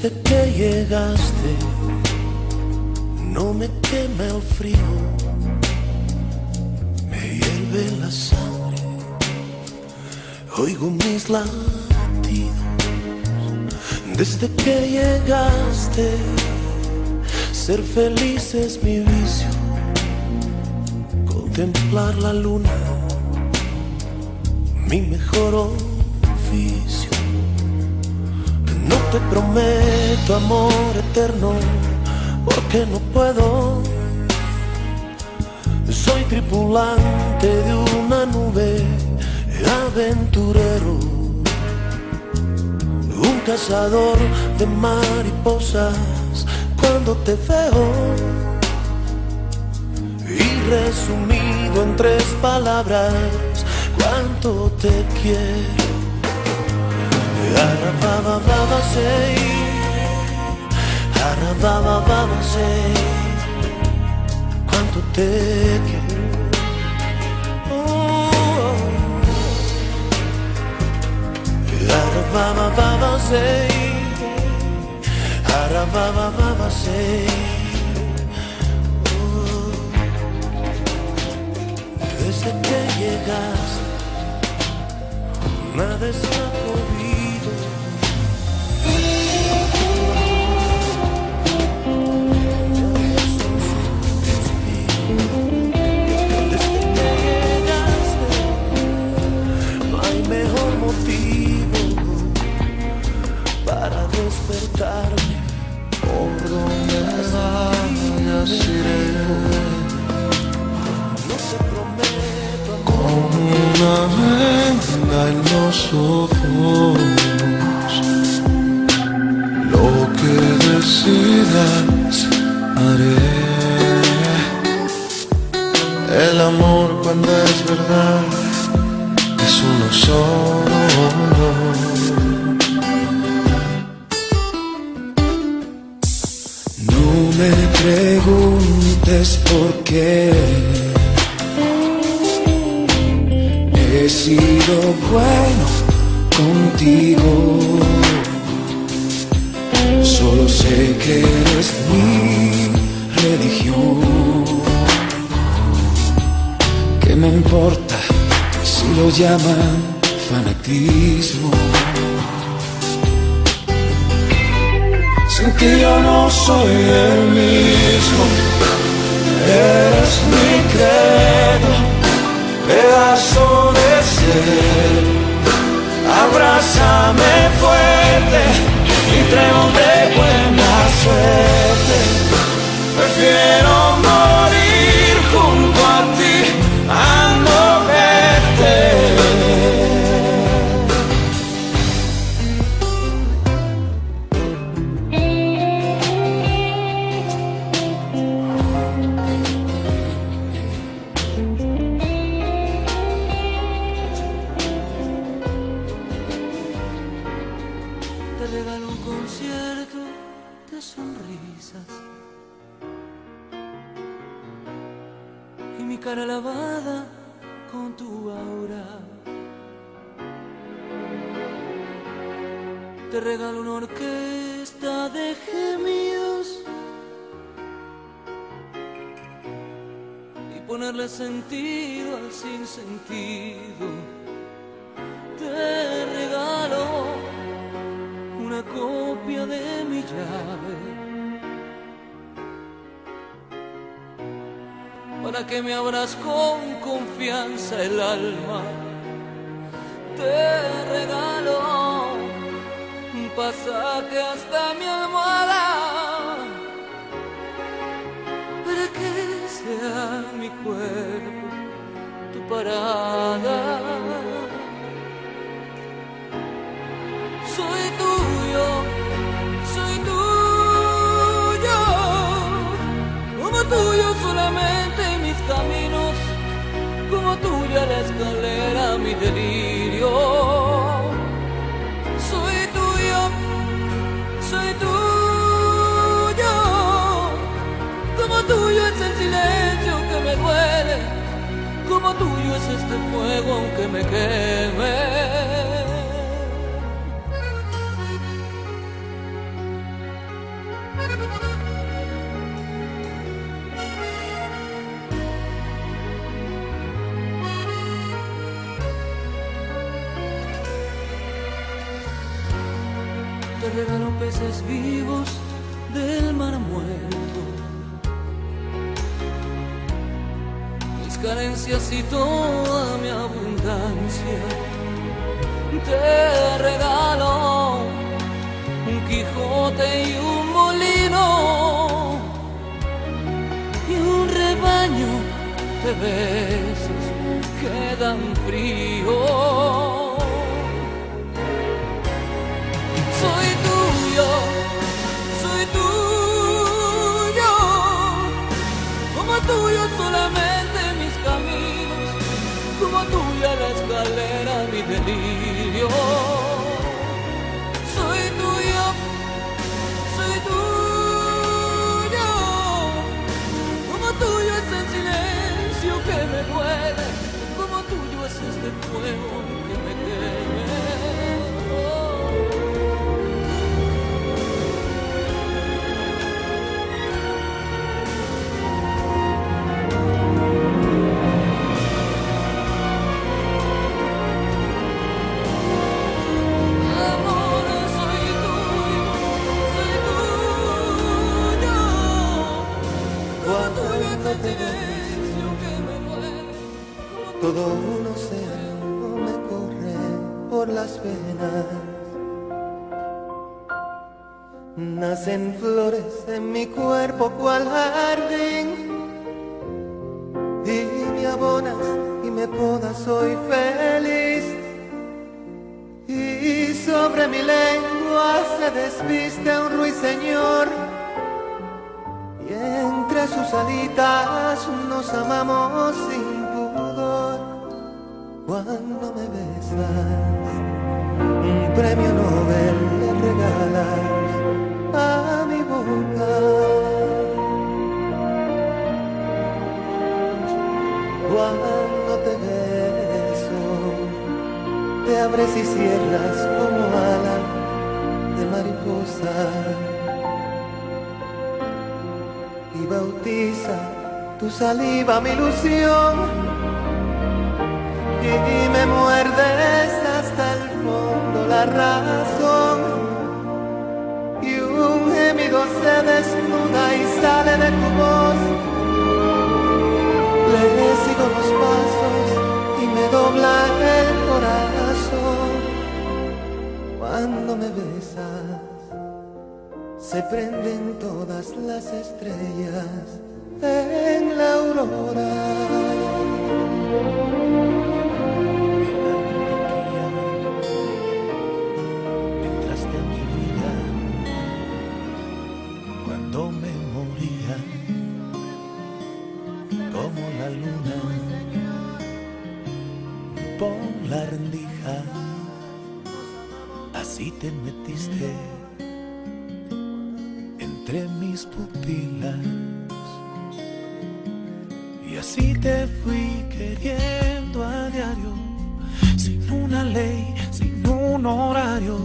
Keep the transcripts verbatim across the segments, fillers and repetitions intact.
Desde que llegaste, no me quema el frío, me hierve la sangre, oigo mis latidos. Desde que llegaste, ser feliz es mi vicio, contemplar la luna, mi mejor oficio. No te prometo amor eterno, porque no puedo. Soy tripulante de una nube, aventurero, un cazador de mariposas. Cuando te veo, y resumido en tres palabras, cuánto te quiero. Arababa sei, arababa sei, cuánto te quiero. Oh, arababa sei, arababa sei. Oh, desde que llegaste, nada está prohibido. Despertarme, por donde vayas iré, no te prometo con una venda en los ojos. Lo que decidas haré. El amor, cuando es verdad, es uno solo. No me preguntes por qué he sido bueno contigo. Solo sé que eres mi religión. ¿Qué me importa si lo llaman fanatismo? Sin ti yo no soy el mismo. Eres mi credo, pedazo de ser. Abrázame fuerte y trémol de buena suerte. Prefiero morir junto a ti a no verte. Y mi cara lavada con tu aura. Te regalo una orquesta de gemidos y ponerle sentido al sinsentido. Te regalo una copia de mi llave para que me abras con confianza el alma. Te regalo un pasaje hasta mi almohada para que sea mi cuerpo tu parada. Soy tuyo, soy tuyo, como tuyo solamente mis caminos, como tuya la escalera mi delirio. Soy tuyo, soy tuyo, como tuyo es el silencio que me duele, como tuyo es este fuego aunque me queme. Te regalo peces vivos del mar muerto, mis carencias y toda mi abundancia. Te regalo un Quijote y un molino y un rebaño de besos que dan frío. Soy tuyo, soy tuyo, como tuyo solamente mis caminos, como tuya la escalera mi delirio. Soy tuyo, soy tuyo, como tuyo es el silencio que me duele, como tuyo es este fuego que me quema. Todo un océano me corre por las venas, nacen flores en mi cuerpo cual jardín, y me abonas y me podas, soy feliz, y sobre mi lengua se desviste un ruiseñor, y entre sus alitas nos amamos sin cuando me besas, un premio Nobel le regalas a mi boca. Cuando te beso, te abres y cierras como ala de mariposa y bautiza tu saliva mi ilusión. Y me muerdes hasta el fondo la razón, y un gemido se desnuda y sale de tu voz. Le sigo los pasos y me dobla el corazón. Cuando me besas se prenden todas las estrellas en la aurora. La rendija, así te metiste entre mis pupilas y así te fui queriendo a diario, sin una ley, sin un horario.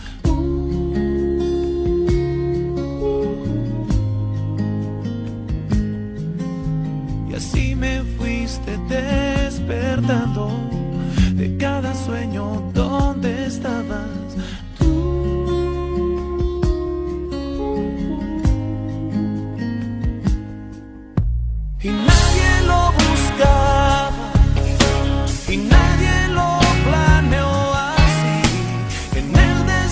Y así me fuiste despertando de cada sueño donde estabas tú. Y nadie lo buscaba, y nadie lo planeó así. En el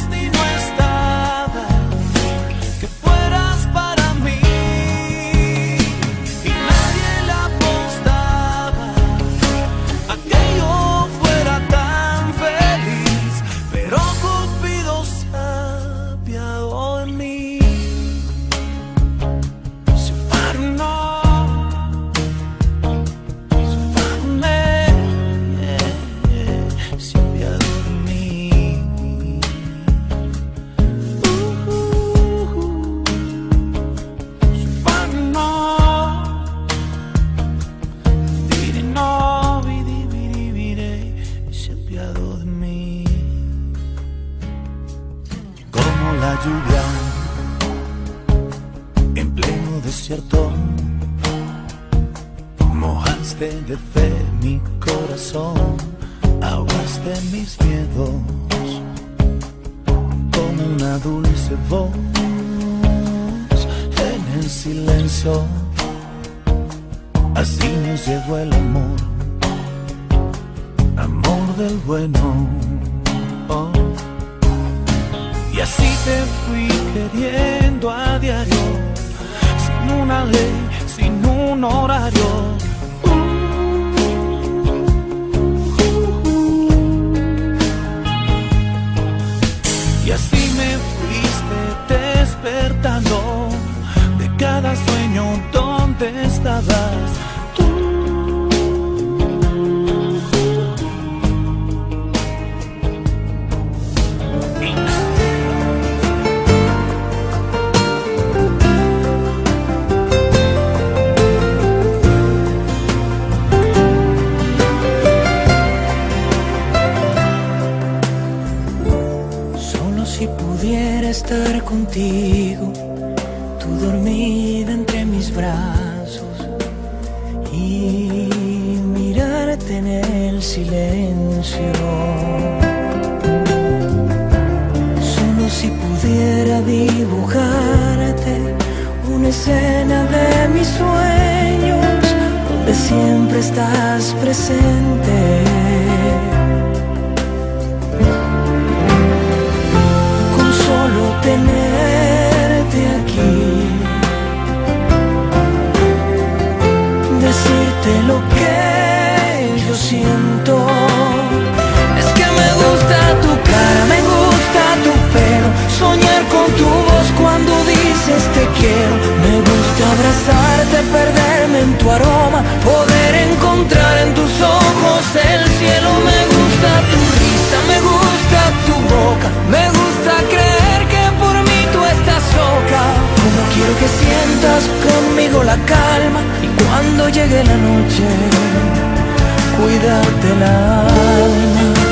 desierto. Mojaste de fe mi corazón, ahogaste mis miedos con una dulce voz. En el silencio así nos llegó el amor, amor del bueno. Oh. Y así te fui queriendo a diario, sin una ley, sin un horario. Y así me fuiste despertando de cada sueño donde estabas tú. Si pudiera estar contigo, tú dormida entre mis brazos, y mirarte en el silencio. Solo si pudiera dibujarte una escena de mis sueños, donde siempre estás presente. Tenerte aquí, decirte lo que yo siento. Es que me gusta tu cara, me gusta tu pelo, soñar con tu voz cuando dices te quiero. Me gusta abrazarte, perderme en tu aroma, poder encontrar en tus ojos el cielo. Me gusta tu risa, me gusta tu boca, me gusta creer que por mí tú estás loca. Como quiero que sientas conmigo la calma, y cuando llegue la noche, cuídate el alma.